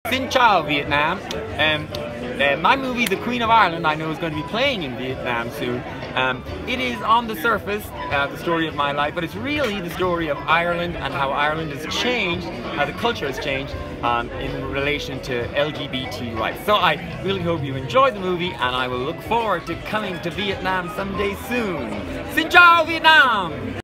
Xin chào Vietnam. My movie The Queen of Ireland I know is going to be playing in Vietnam soon. It is on the surface the story of my life, but it's really the story of Ireland and how Ireland has changed, how the culture has changed in relation to LGBT rights. So I really hope you enjoy the movie, and I will look forward to coming to Vietnam someday soon. Xin chào Vietnam!